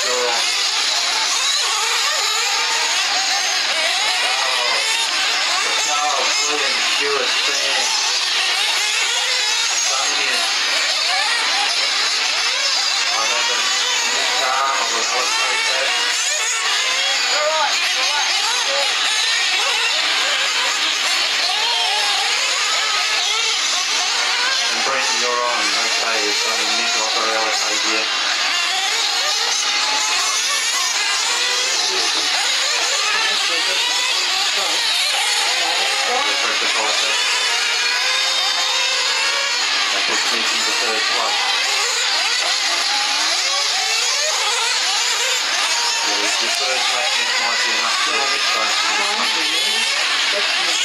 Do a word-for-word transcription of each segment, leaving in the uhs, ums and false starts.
you're on. Charles, Charles, William, Stuart, Sam, Damien. I have a new car, I will allocate that. Alright, alright. And Brent, you're on. Okay, so Nick, I've got to allocate here. Rectify that. That puts Nick into third place. Well, if your first lap Nick might be enough service space for this one.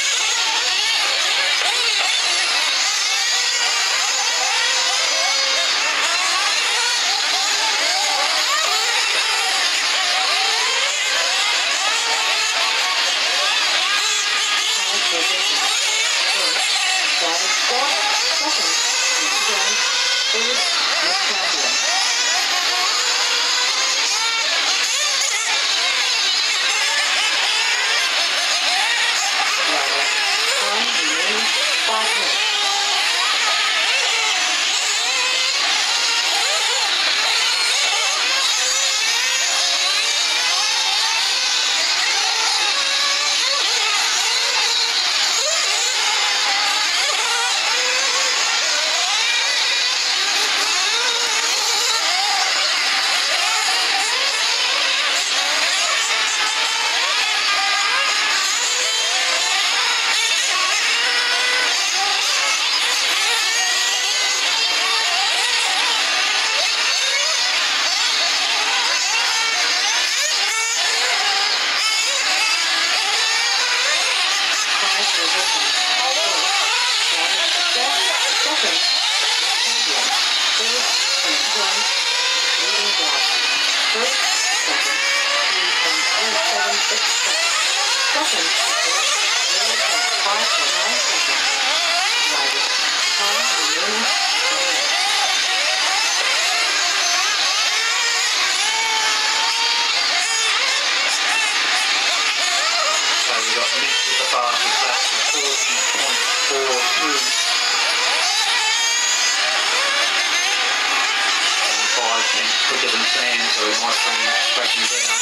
Quicker than Sam, so he might bring him cracking down.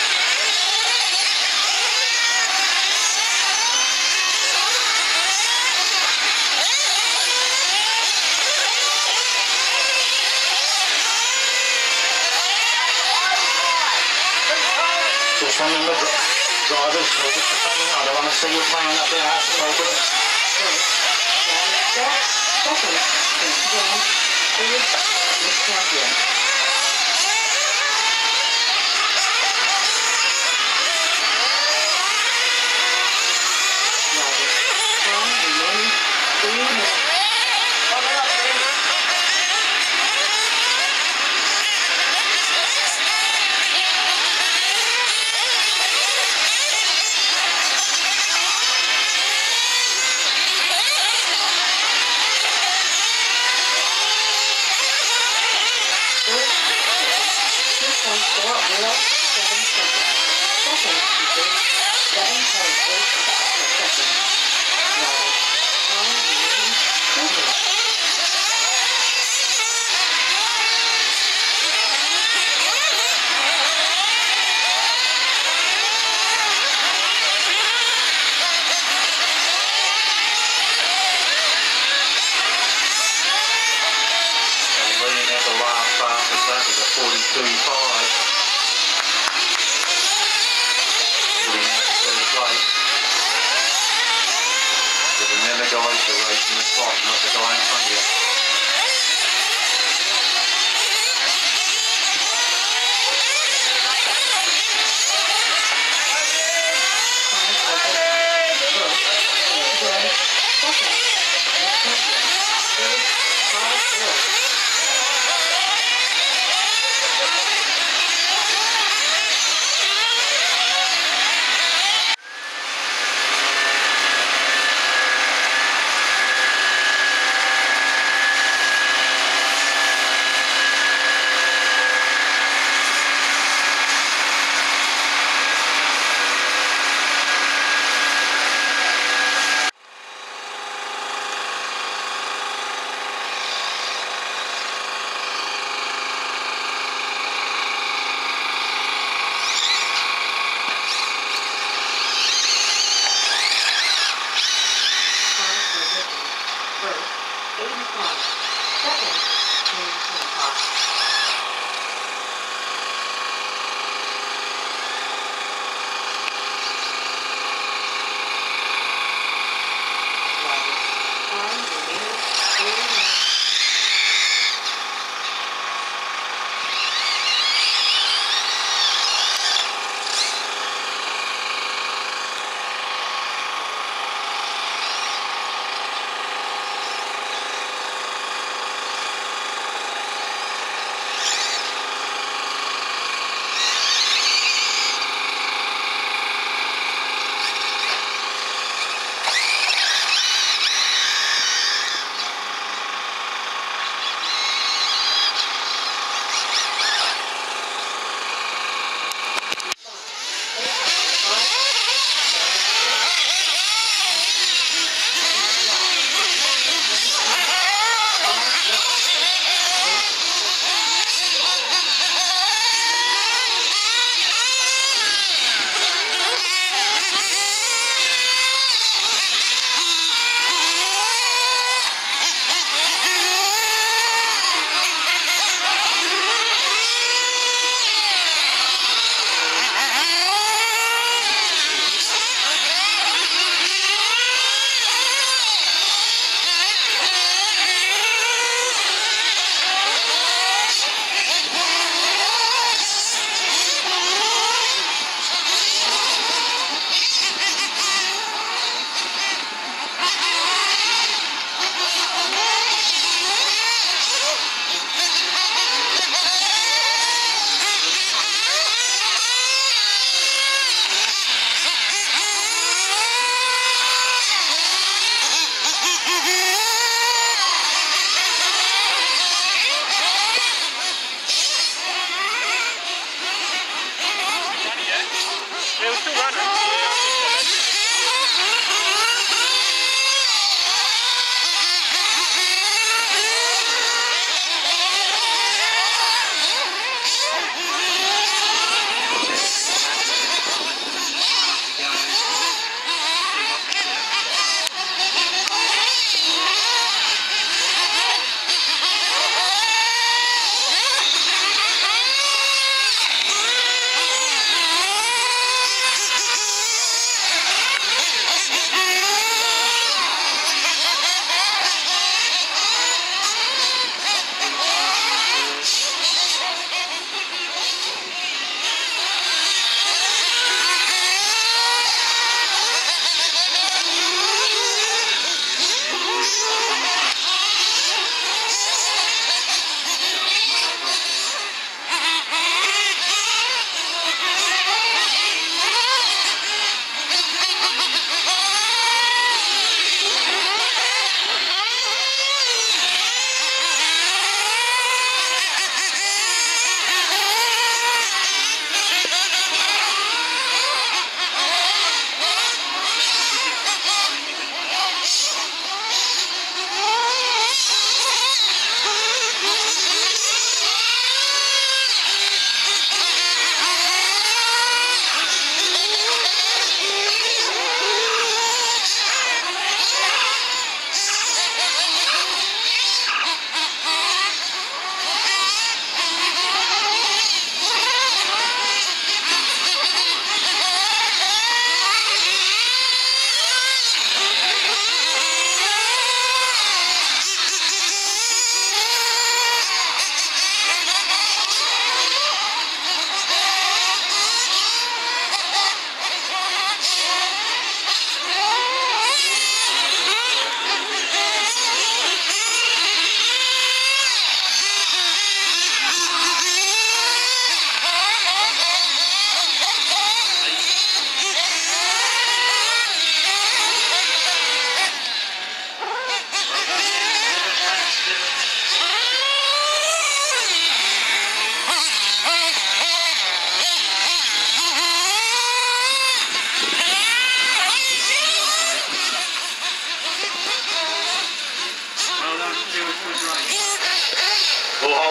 Just remember, drivers, I don't want to see you playing up there half the problem. forty-two five.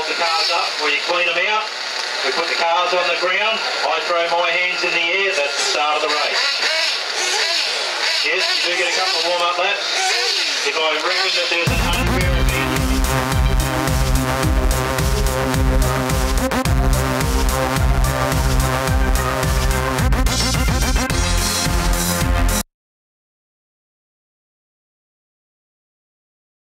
the cars up, or you clean them out. We put the cars on the ground. I throw my hands in the air. That's the start of the race. Yes, you do get a couple of warm-up laps. If I reckon that there's an unfair